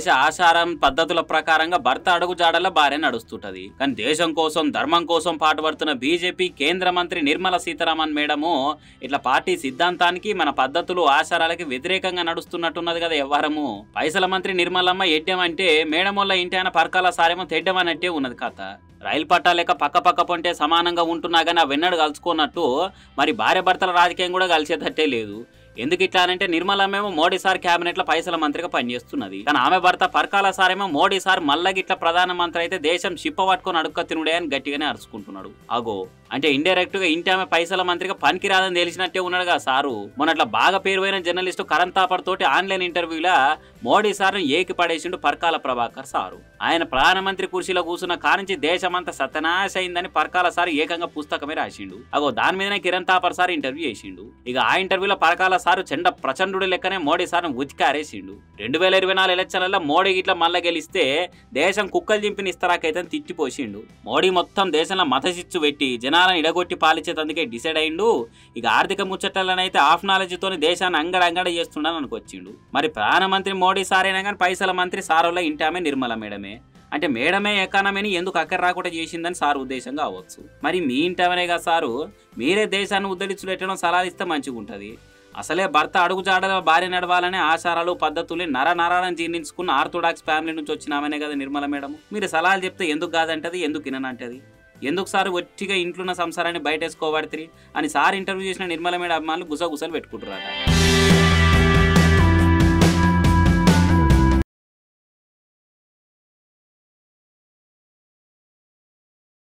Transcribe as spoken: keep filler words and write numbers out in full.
ఆచారం పద్ధతుల ప్రకారంగా భర్త అడుగు జాడల భార్య నడుస్తుంటది. కానీ దేశం కోసం ధర్మం కోసం పాటుపడుతున్న బీజేపీ కేంద్ర మంత్రి నిర్మలా సీతారామన్ మేడము ఇట్లా పార్టీ సిద్ధాంతానికి మన పద్ధతులు ఆచారాలకి వ్యతిరేకంగా నడుస్తున్నట్టున్నది కదా వ్యవహారము. పైసల మంత్రి నిర్మలమ్మ ఎడ్డం అంటే మేడం వల్ల ఇంటి ఆయన పరకాల సారేమో తెడ్డం అన్నట్టే ఉన్నది కథ. రైలు పట్టా లేక పక్క పక్క పొంటే సమానంగా ఉంటున్నా కానీ ఆ వెన్నడు కలుసుకున్నట్టు మరి భార్య భర్తల రాజకీయం కూడా కలిసేటట్టే లేదు. ఎందుకు ఇట్లా అంటే నిర్మలమ్మేమో మోడీ సార్ క్యాబినెట్ లో పైసల మంత్రిగా పనిచేస్తున్నది. కానీ ఆమె భర్త పరకాల సారేమో మోడీ సార్ మళ్ళా గిట్ల ప్రధానమంత్రి అయితే దేశం చిప్ప పట్టుకొని అడుక్క తినుడే అని గట్టిగానే అరుచుకుంటున్నాడు. అగో అంటే ఇండైరెక్ట్ గా ఇంటి ఆమె పైసల మంత్రిగా పనికిరాదని తెలిసినట్టే ఉన్నాడుగా సారు. మొన్నట్లా బాగా పేరువైన జర్నలిస్టు కరణ్ తాపర్ తోటి ఆన్లైన్ ఇంటర్వ్యూలా మోడీ సార్ను ఏకి పడేసిండు పరకాల ప్రభాకర్ సారు. ఆయన ప్రధానమంత్రి కుర్చీలో కూర్చున్న కానించి దేశమంతా సత్యనాశ అయిందని పరకాల సార్ ఏకంగా పుస్తకమే రాసిండు. అగో దాని మీదనే కిరణ్ తాపర్ సార్ ఇంటర్వ్యూ చేసిండు. ఇక ఆ ఇంటర్వ్యూలో పరకాల సారు చెండ ప్రచండు లెక్కనే మోడీ సార్ను ఉతికారేసిండు. రెండు వేల ఇరవై నాలుగు ఎలక్షన్లలో మోడీ ఇట్లా మళ్ళా గెలిస్తే దేశం కుక్కలు చింపిన ఇస్తరాకైతే తిట్టిపోసిండు. మోడీ మొత్తం దేశంలో మతశిచ్చు పెట్టి జనాలను ఇడగొట్టి పాలించేందుకే డిసైడ్ అయిండు. ఇక ఆర్థిక ముచ్చట్లనైతే ఆఫ్ నాలెడ్జ్ తోని దేశాన్ని అంగడ అంగడ చేస్తుండని అనుకొచ్చిండు. మరి ప్రధానమంత్రి మోడీ సారైనా కానీ పైసల మంత్రి సారోళ్ళ ఇంటి ఆమె నిర్మల మేడమే. అంటే మేడమే ఎకానమీని ఎందుకు అక్కర రాకుండా చేసిందని సార్ ఉద్దేశం కావచ్చు. మరి మీ ఇంటమనే కదా సారు, మీరే దేశాన్ని ఉద్ధరించులేటడం సలహాలు ఇస్తే మంచిగా ఉంటుంది. అసలే భర్త అడుగుజాడల భార్య నడవాలనే ఆచారాలు పద్ధతుల్ని నర నరాలను జీర్ణించుకున్న ఆర్థోడాక్స్ ఫ్యామిలీ నుంచి వచ్చినామనే కదా నిర్మల మేడం. మీరు సలహాలు చెప్తే ఎందుకు కాదంటది, ఎందుకు విననంటది, ఎందుకు సార్ ఒట్టిగా ఇంట్లో ఉన్న సంసారాన్ని బయటేసుకోబడితే అని సార్ ఇంటర్వ్యూ చేసిన నిర్మల మేడం అమ్మాయిలు గుసగుసలు పెట్టుకుంటారట.